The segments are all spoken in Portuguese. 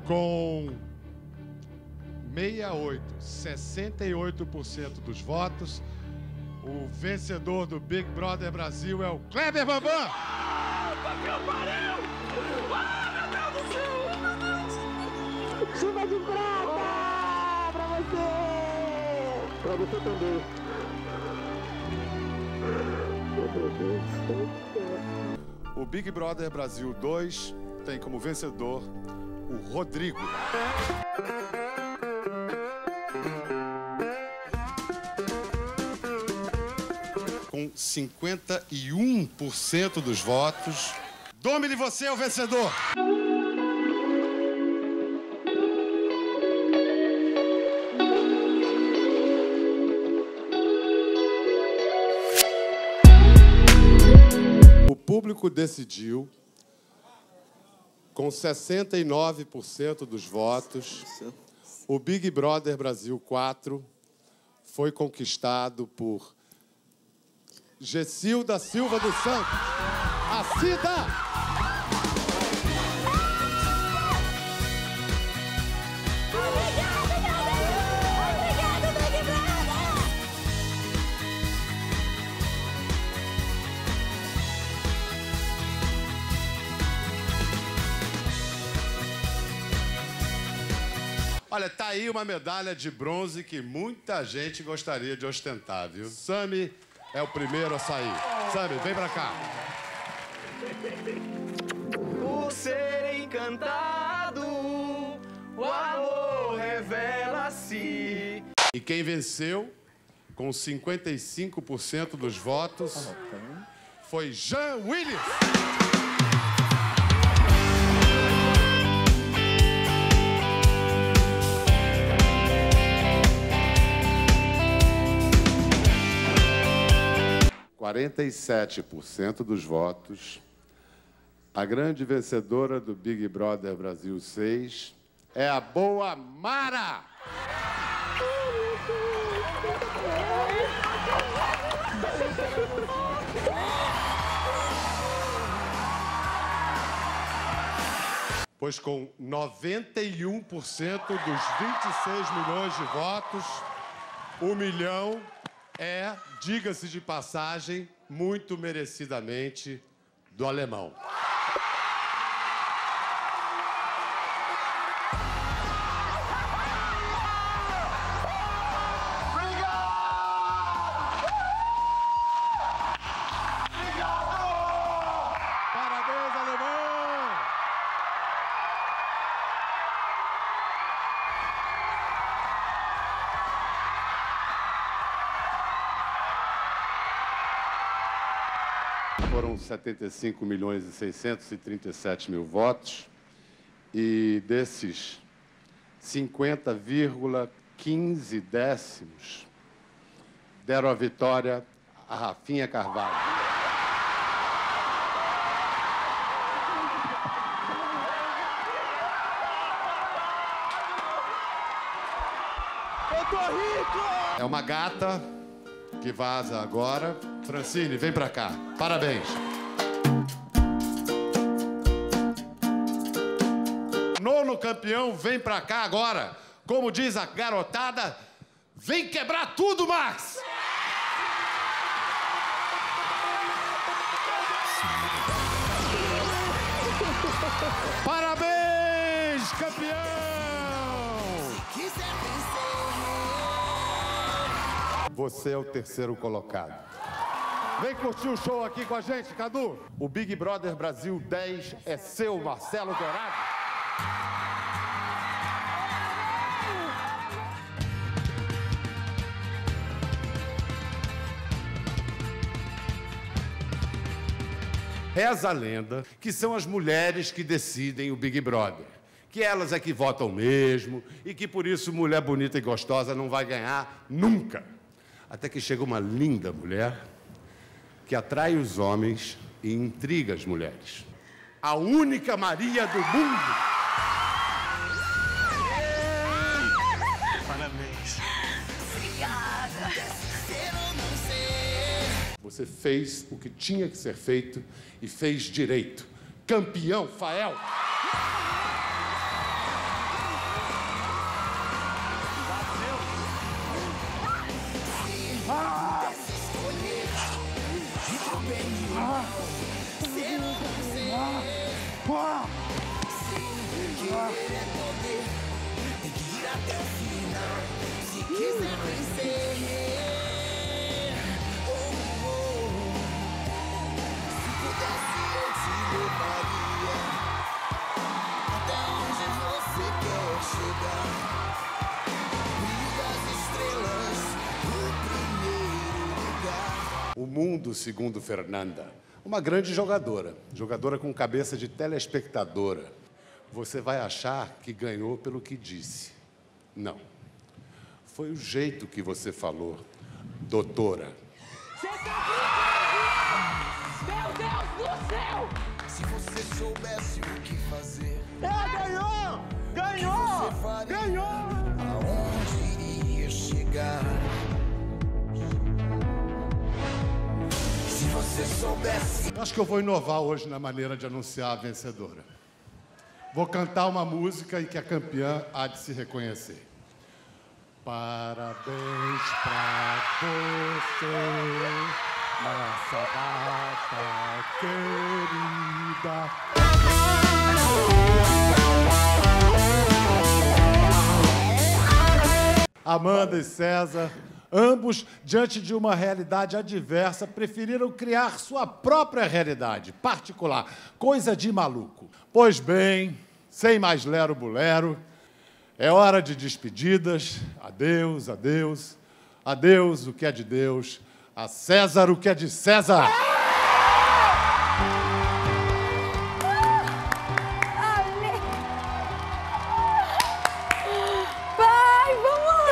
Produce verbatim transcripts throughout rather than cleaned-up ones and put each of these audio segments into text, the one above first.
Com sessenta e oito, sessenta e oito por cento dos votos, o vencedor do Big Brother Brasil é o Kleber Bambam! Ah, que eu pariu! Ah, meu Deus do céu! Meu Deus! Chuva de prata pra você! Pra você também. O Big Brother Brasil dois tem como vencedor o Rodrigo. Com cinquenta e um por cento dos votos, Domini, você é o vencedor. O público decidiu, com sessenta e nove por cento dos votos, o Big Brother Brasil quatro foi conquistado por Gessilda Silva dos Santos, a Cida! Olha, tá aí uma medalha de bronze que muita gente gostaria de ostentar, viu? Sami é o primeiro a sair. Sami, vem pra cá. Por ser encantado, o amor revela-se. E quem venceu, com cinquenta e cinco por cento dos votos, foi Jean Willis. quarenta e sete por cento dos votos, a grande vencedora do Big Brother Brasil seis é a boa Mara! Pois com noventa e um por cento dos vinte e seis milhões de votos, o milhão é, diga-se de passagem, muito merecidamente do alemão. Parabéns, alemão! Foram setenta e cinco milhões e seiscentos e trinta e sete mil votos e desses cinquenta vírgula quinze décimos deram a vitória a Rafinha Carvalho. Eu tô rico! É uma gata que vaza agora. Francine, vem pra cá. Parabéns. Nono campeão, vem pra cá agora. Como diz a garotada, vem quebrar tudo, Max! Parabéns, campeão! Você é o terceiro colocado. Vem curtir o show aqui com a gente, Cadu. O Big Brother Brasil dez é seu, Marcelo Dourado. Reza a lenda que são as mulheres que decidem o Big Brother. Que elas é que votam mesmo e que por isso mulher bonita e gostosa não vai ganhar nunca. Até que chega uma linda mulher que atrai os homens e intriga as mulheres. A única Maria do mundo. Parabéns. Obrigada. Você fez o que tinha que ser feito e fez direito. Campeão, Fael. O mundo, segundo Fernanda, uma grande jogadora, jogadora com cabeça de telespectadora. Você vai achar que ganhou pelo que disse. Não. Foi o jeito que você falou, doutora. Você tá brincando? Meu Deus do céu! Se você soubesse o que fazer, É, ganhou! Ganhou! Ganhou! aonde iria chegar? Se você soubesse. Acho que eu vou inovar hoje na maneira de anunciar a vencedora. Vou cantar uma música e que a campeã há de se reconhecer. Parabéns pra você, nossa gata querida. Amanda e César, ambos, diante de uma realidade adversa, preferiram criar sua própria realidade particular, coisa de maluco. Pois bem, sem mais lero-bulero, é hora de despedidas. Adeus, adeus, adeus o que é de Deus, a César o que é de César. Pai, vamos!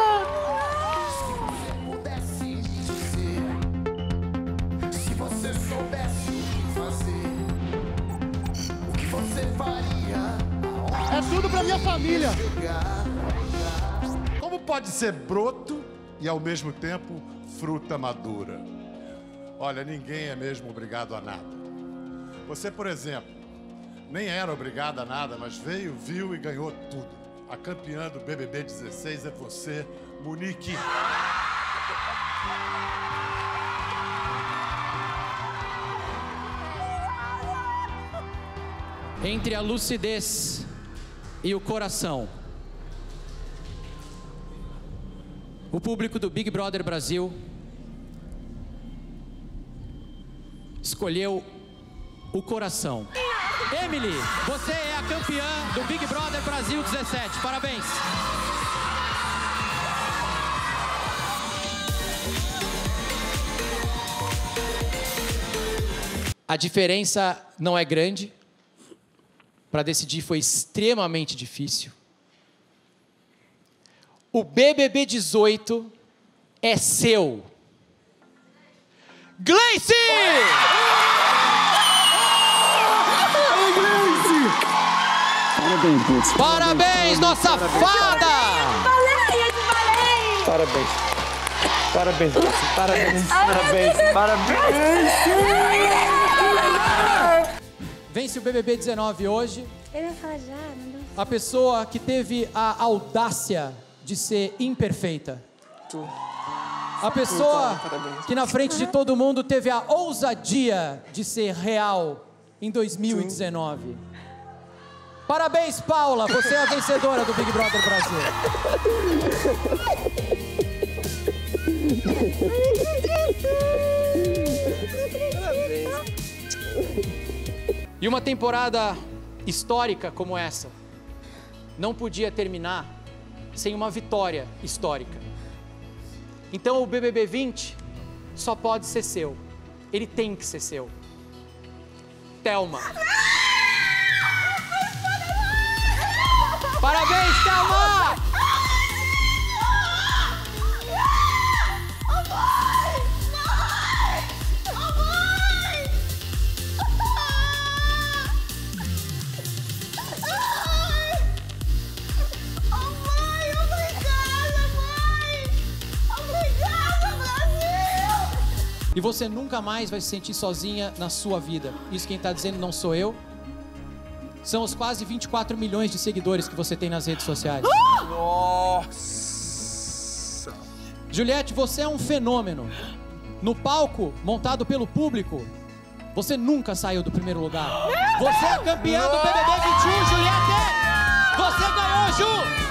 Pudesse dizer, se você soubesse o que fazer, o que você faria? É tudo pra minha família. Chegar, Como pode ser broto e, ao mesmo tempo, fruta madura? Olha, ninguém é mesmo obrigado a nada. Você, por exemplo, nem era obrigado a nada, mas veio, viu e ganhou tudo. A campeã do B B B dezesseis é você, Monique. Entre a lucidez e o coração, o público do Big Brother Brasil escolheu o coração. Emily, você é a campeã do Big Brother Brasil dezessete. Parabéns. A diferença não é grande. Para decidir foi extremamente difícil. O B B B dezoito é seu. Gleice! Parabéns, Putz. Parabéns, nossa fada! Falei, eu te falei! Parabéns. Parabéns, Putz. Parabéns. Parabéns. Parabéns. Vence o B B B dezenove hoje. Ele vai falar já, não deu. A pessoa que teve a audácia de ser imperfeita. Tu. A pessoa Parabéns. que na frente de todo mundo teve a ousadia de ser real em dois mil e dezenove. Parabéns, Paula, você é a vencedora do Big Brother Brasil. E uma temporada histórica como essa não podia terminar sem uma vitória histórica. Então o B B B vinte só pode ser seu. Ele tem que ser seu. Thelma. Parabéns, Thelma! E você nunca mais vai se sentir sozinha na sua vida. Isso quem está dizendo não sou eu. São os quase vinte e quatro milhões de seguidores que você tem nas redes sociais. Nossa. Juliette, você é um fenômeno. no palco montado pelo público, você nunca saiu do primeiro lugar. Você é campeã do B B B vinte e um, Juliette! Você ganhou, Ju!